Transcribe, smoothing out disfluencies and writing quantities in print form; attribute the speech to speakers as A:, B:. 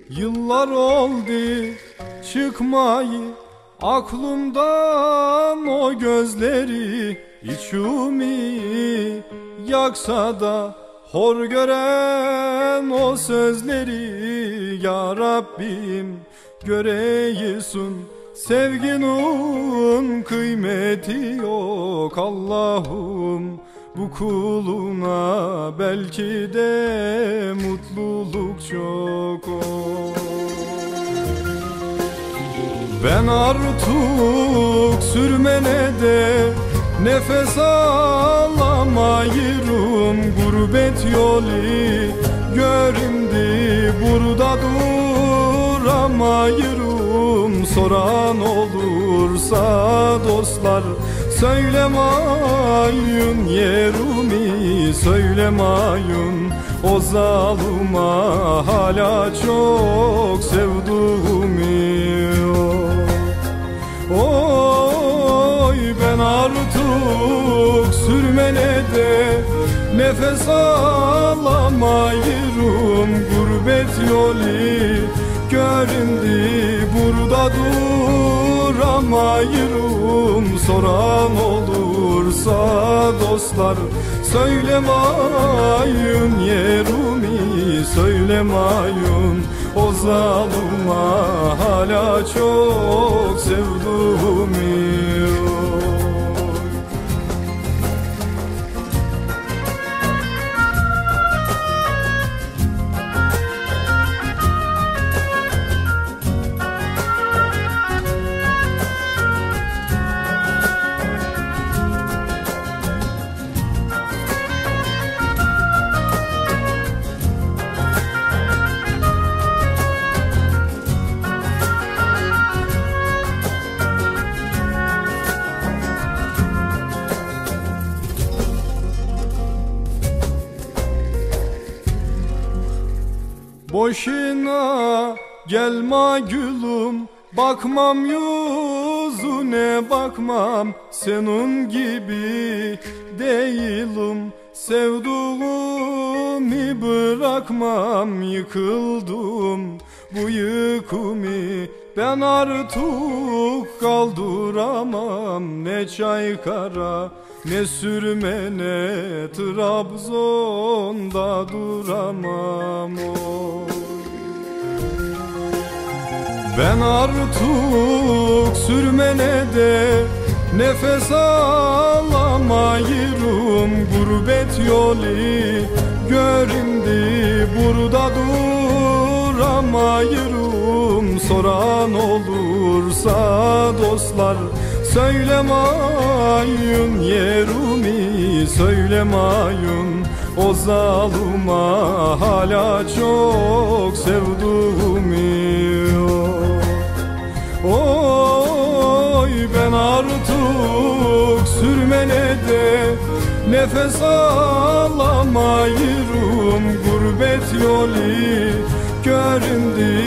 A: Yıllar oldu çıkmayı aklımdan o gözleri, içimi yaksa da hor gören o sözleri. Ya Rabbim göreyisun, sevginin kıymeti yok. Allah'ım bu kuluna belki de mutluluk çok. Ben artık sürmene de nefes alamayırım. Gurbet yolu göründü, burada duramayırım. Soran olursa dostlar, söylemayın yerimi, söylemayın o zaluma hala çok sevduğumi. Oy ben artık sürmene de nefes alamayırım. Gurbet yolu göründü, burada duramayırım. Soran olursa dostlar, söylemayın yerimi, söylemayın o zaluma hala çok sevduğumi. Boşuna gelme gülüm, bakmam yüzüne bakmam. Senin gibi değilim, sevduğumu bırakmam. Yıkıldım bu yükümü ben artık kaldıramam. Ne Çaykara ne sürmene, Trabzon'da duramam. Ben artık sürmene de nefes alamayırım. Gurbet yolu göründü, burada duramayırım. Soran olursa dostlar, söylemayın yerimi, söylemayın o zaluma hala çok sevduğumi. Oy ben artık sürmene de nefes alamayırım. Gurbet yolu göründü,